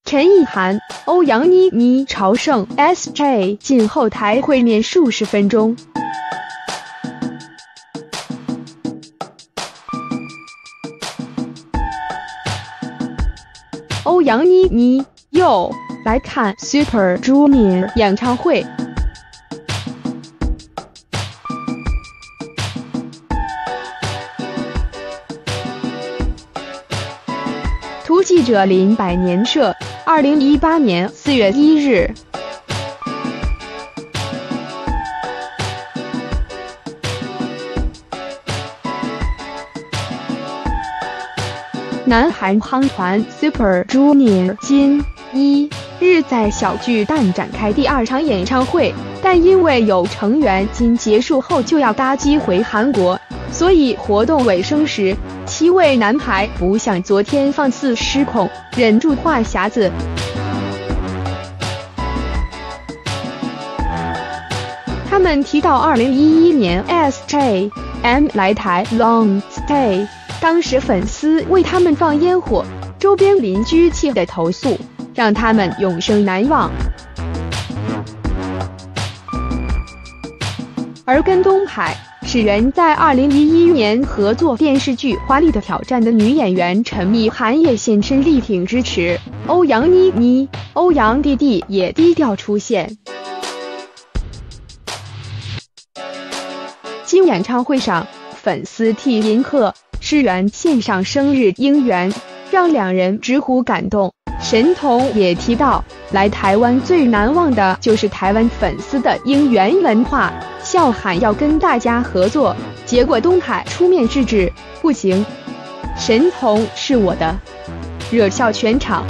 陈意涵、欧阳妮妮朝圣 Sj 进后台会面数十分钟。欧阳妮妮又来看 Super Junior 演唱会。图记者林百年社，2018年4月1日。南韩夯团 Super Junior 今1日在小巨蛋展开第2场演唱会，但因为有成员今结束后就要搭机回韩国，所以活动尾声时，7位男孩不像昨天放肆失控，忍住话匣子。他们提到2011年 S.H.E 来台 long stay， 当时粉丝为他们放烟火，周边邻居气的投诉，让他们永生难忘。而跟东海是人在2011年合作电视剧《华丽的挑战》的女演员陈意涵也现身力挺支持，欧阳妮妮、欧阳弟弟也低调出现。今演唱会上，粉丝替银赫、世元献上生日应援，让两人直呼感动。神童也提到，来台湾最难忘的就是台湾粉丝的应援文化，笑喊要跟大家合作，结果东海出面制止，不行，神童是我的，惹笑全场。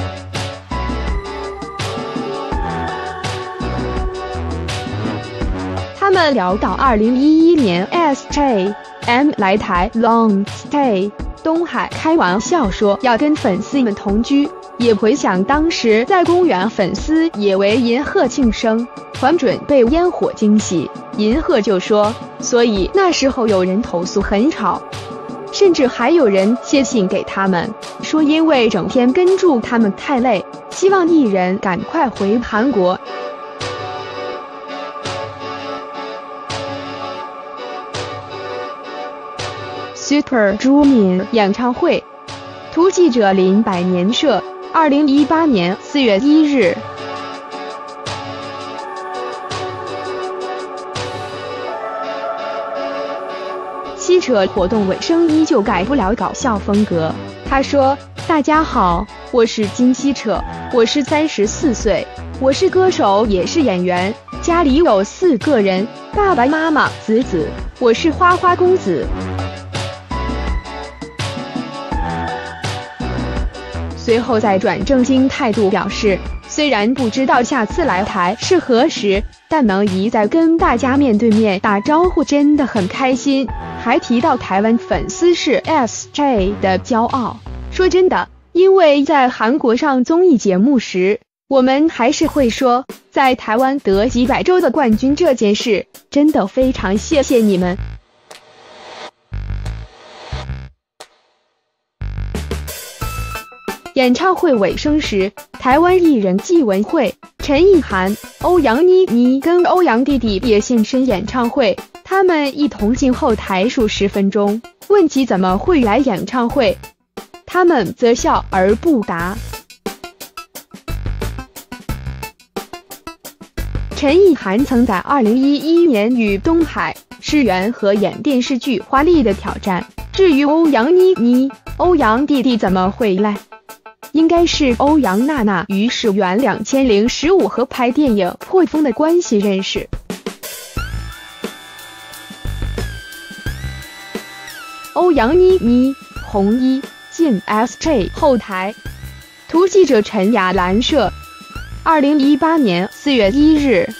他们聊到2011年 S.H.E 来台 long stay， 东海开玩笑说要跟粉丝们同居，也回想当时在公园粉丝也为银赫庆生，还准备烟火惊喜，银赫就说，所以那时候有人投诉很吵，甚至还有人写信给他们，说因为整天跟住他们太累，希望艺人赶快回韩国。Super Junior 演唱会，图记者林百年社，2018年4月1日。七扯活动尾声依旧改不了搞笑风格。他说：“大家好，我是金希澈，我是34岁，我是歌手也是演员，家里有4个人，爸爸妈妈子子，我是花花公子。”随后再转正经态度表示，虽然不知道下次来台是何时，但能一再跟大家面对面打招呼真的很开心，还提到台湾粉丝是 S.H.E 的骄傲。说真的，因为在韩国上综艺节目时，我们还是会说在台湾得几百周的冠军这件事，真的非常谢谢你们。演唱会尾声时，台湾艺人纪文慧、陈意涵、欧阳妮妮跟欧阳弟弟也现身演唱会，他们一同进后台数10分钟。问及怎么会来演唱会，他们则笑而不答。陈意涵曾在2011年与东海、世元合演电视剧《华丽的挑战》。至于欧阳妮妮、欧阳弟弟怎么会来，应该是欧阳娜娜与世元2015合拍电影《破风》的关系认识。欧阳妮妮、红衣进 S.H.E 后台，图记者陈雅兰社，2018年4月1日。